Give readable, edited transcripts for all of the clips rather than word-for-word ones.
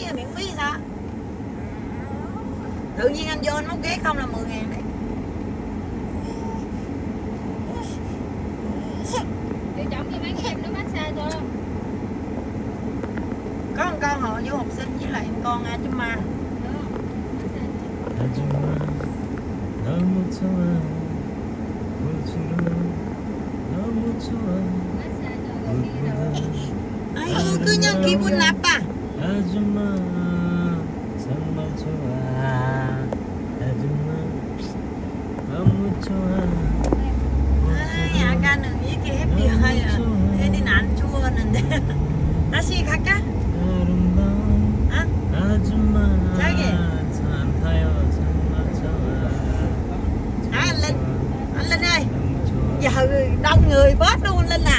là miễn phí sao? Tự nhiên anh vô anh móc ghế không là 10.000 đấy. Điều trọng cho mấy em nó massage thôi. Có một con họ vô học sinh với lại con Achuma. 아줌마 너무 좋아 고추로 너무 좋아 아이고 그냥 기분 나빠. 아줌마 정말 좋아 아줌마 너무 좋아 약간은 이렇게 해피해요. 괜히 안 추웠는데. 다시 갈까? 아름다운 어? 아줌마 저기. 참 타요 정말 좋아 Anh Linh, anh Linh ơi, 너무 좋아 giờ đông người bớt luôn Linh à.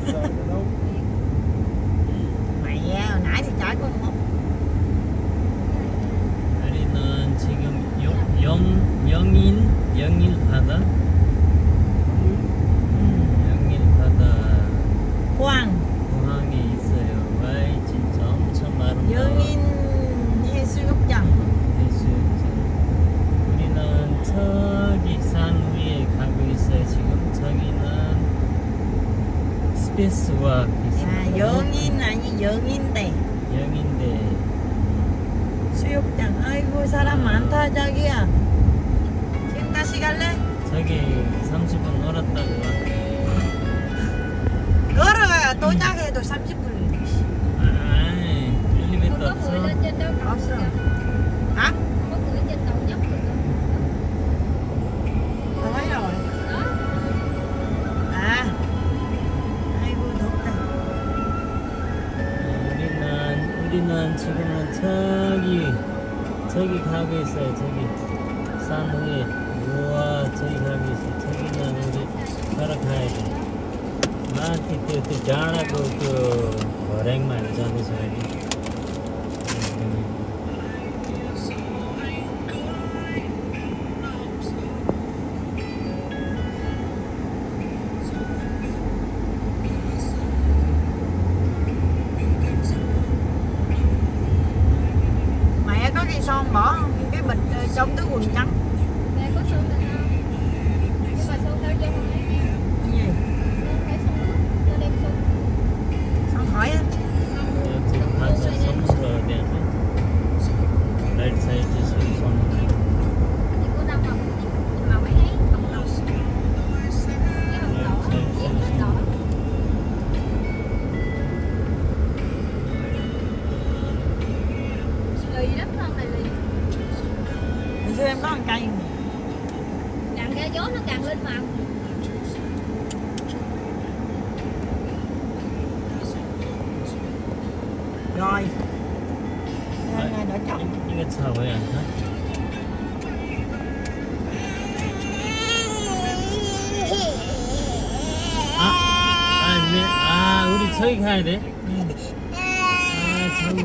Mẹ hồi nãy thì chở con một. 우리는 지금 영일 바다 영일 바다 Hoàng, 공항에 있어요. 와이 진짜 엄청 아름다워. Dương 해수욕장. 해수욕장. 우리는 저기 산 위에 가고 있어요. 지금 저기는 스페이스워크 있어요. 영인 아니 영인대. 영인데 수욕장. 아이고 사람 많다 자기야. 지금 다시 갈래? 저기 30분 놀았다가 걸어가야 도착해도 30분. 아이 엘리베이터 Có 없어. người lên trên đó Có không? sao? Hả? Có người trên tàu nhóc rồi đó. Tôi thấy rồi. Đó. À. 아이고 덥다. 우리는 지금은 저기 가고 있어요. 저기 산 위에 우와 저기 가고 있어요. 저기는 우리 걸어가야 돼. 마티 또 자라고 그 오랜만에 잡으셔야지. Mẹ có cây son bỏ không? Cái bịch trong túi quần trắng. Mẹ có sơn lên không? Nhưng mà sơn đâu cho không ấy. Cái gì? Sơn phải sơn nước. Cho đem sơn. Son hỏi á. 지금 가서 선물로 어디야? 라이트 사이드 선물. Chỉ có 5 màu. Nhưng màu ấy ấy. Hồng đỏ. Cái hồng đỏ. Cái hồng đỏ. Lì lắm hơn là lì. Hồi xưa em có một cây. Càng ra gió nó càng lên màu. Rồi. Hôm nay đã chọn. 이거 차 왜 안 타? 우리 저기 가야 돼? 저기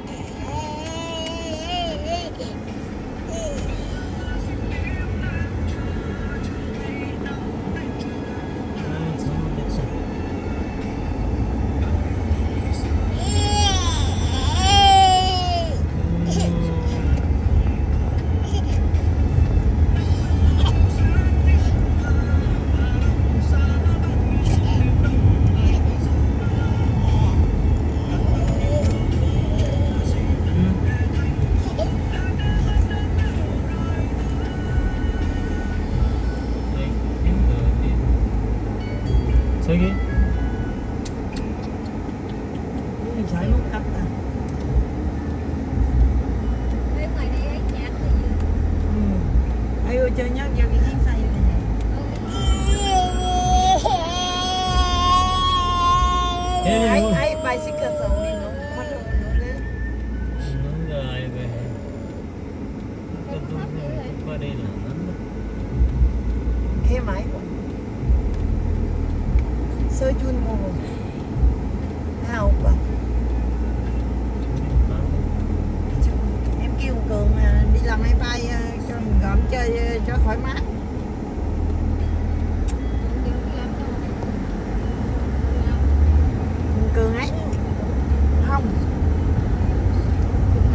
저기? Mình sợi muốn cắt à. Cái ngoài đây ấy nhạc thì gì? Ayo chơi nhau giờ cái chiếc xe này. Ai bicycle rồi mình nó bắt đầu nó lên. 뭔가 알고 해. 또 똑바로 일어났나? Thế máy của sơ chun mồ hào quá. Em kêu Cường đi làm máy bay cho mình gom chơi cho thoải mái. Cường ấy không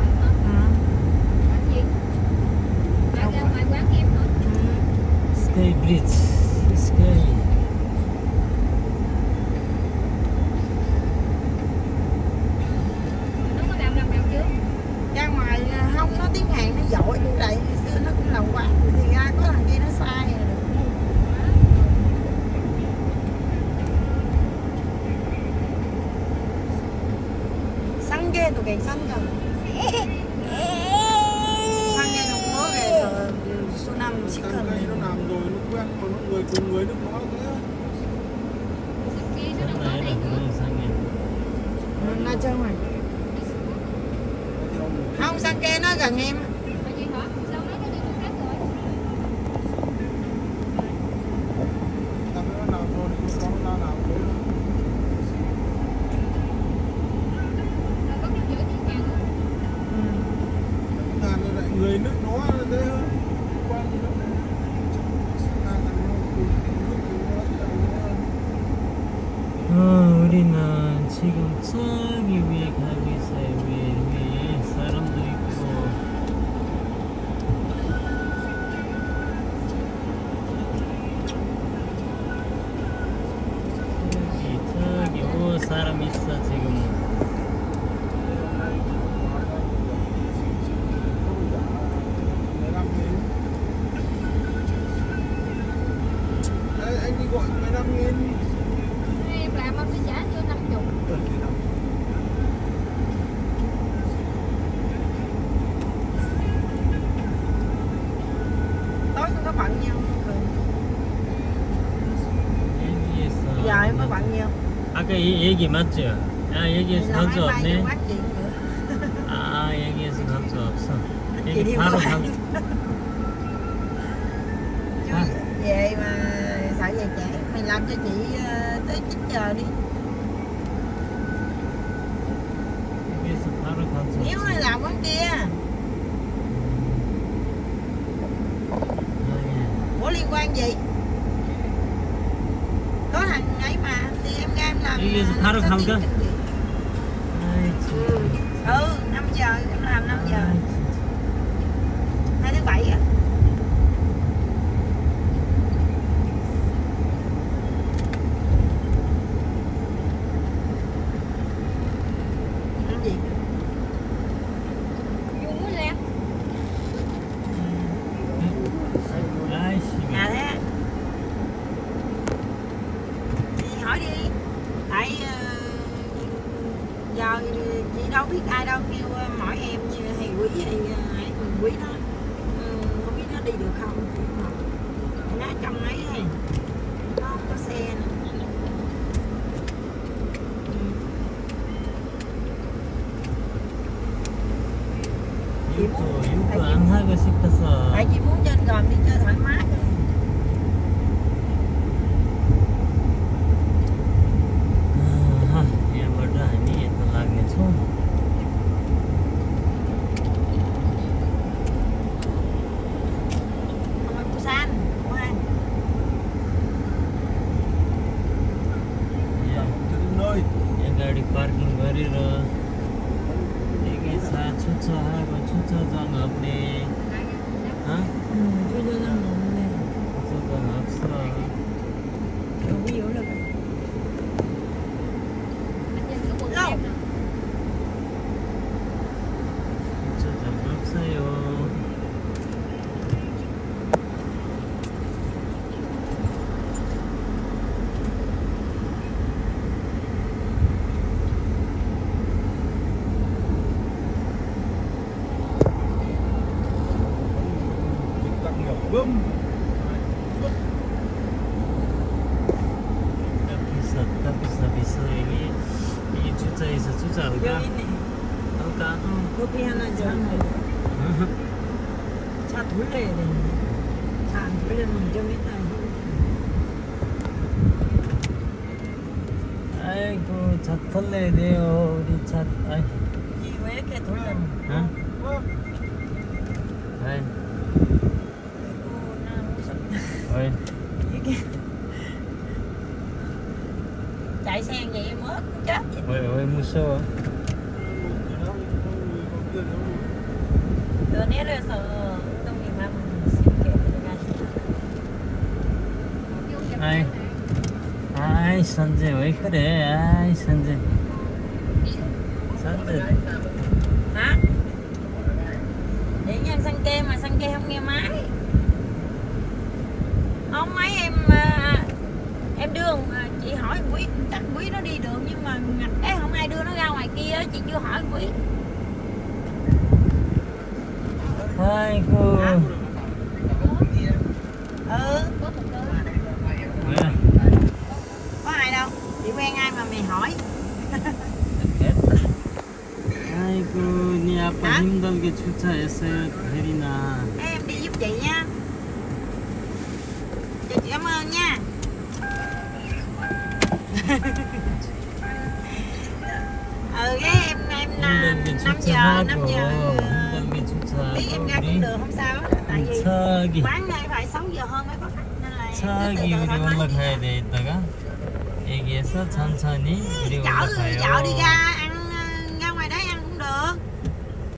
Sơn rồi. Không, sang kia nó gần em. Ở gì hả? Sao nói cái đi chung kết rồi? Rồi có cái chữ gì kìa. Người nước nó thế 우리는 지금 저기 위에 가고 있어요. 위에 사람도 있고. 저기 오 사람 있어 지금. anh đi gọi 15.000. Em làm anh phải trả cho 50. Tối không có bận nhau. 여기에서. Giờ em có bận nhau. 아까 이 얘기 맞죠? 아 여기에서 Là 감수 máy bay 없네. vô quán chuyện nữa. 아 여기에서 감수 없어. Chị 여기 đi 바로 qua. 감. Chứ về mà sợ về trễ. Mày làm cho chị tới 9 giờ đi. 여기에서 바로 감수. Nếu mày làm quán kia. Ủa liên quan gì? Có thằng ấy mà thì em ra em làm. 여기에서 바로 có 감 tiếng 가? kinh dị. 아이 참. 5 giờ em làm 5 giờ. 아이, 진짜. 2 thứ 7 à. Làm gì? Vô muối lem. 아이씨. Nhà thế. Chị hỏi đi. Tại giờ chị đâu biết ai đâu kêu hỏi em như hay quý hay ấy quý nó không biết nó đi được không chị hỏi. Nó trong ấy hay nó không có xe nữa. 욕도 안 하고 싶어서. Tại chị muốn trên gòn đi chơi thoải mái. Ya verdad, a mí esto la que son. Không phải Busan, Wuhan. Ya, nơi ya गाडी parking गरेर एकैसाथ 주차하고 주차장 없네. 어? 주차장 없네. 주차장 없어. 여기 올라가. Anh nhìn cái quần Đâu? em nè. 주차장 없어요. tắc nghiệp bơm 비싸. 이게 주차해서 주차할까? 여기 있네. 할까? 커피 하나 줘. 차 돌려야 되는데. 차 안 돌리면 좀 이따 힘들어. 아이고, 차 털려야 돼요. 우리 차. 아이. 왜 이렇게 돌려는? 어? 아이. 아이고, 나 무섭다. 어이. 이게 chạy xe vậy em ớt chết vậy. 왜 무서워? 너 내려서 엉덩이만 쉽게 들어가시다. Vô dập Ai? em nè. 아이, 선재, 왜 그래? 아이, 선재. 선재. Hả? Điện cho em sang kê mà sang kê không nghe máy. Không máy em đưa chị hỏi Quý, chắc Quý nó đi được nhưng mà cái không ai đưa nó ra ngoài kia á, chị chưa hỏi Quý. 아이고. Ừ, Có một cơ. 왜? có ai đâu, chị quen ai mà mày hỏi. 됐다. 아빠 hả? 힘들게 주차했어요, 혜린아. Em đi giúp chị nha. Chị cảm ơn nha. Cái em 5 giờ 힘들게 tí em ra 주차하고 cũng được, không sao hết. Tại vì 차하기 quán này phải 6 giờ hơn mới có khách nên là 차하기 từ từ 우리 thoải mái. 올라가야 돼. 이따가 여기에서 천천히 우리 Chở 올라가요. đi ra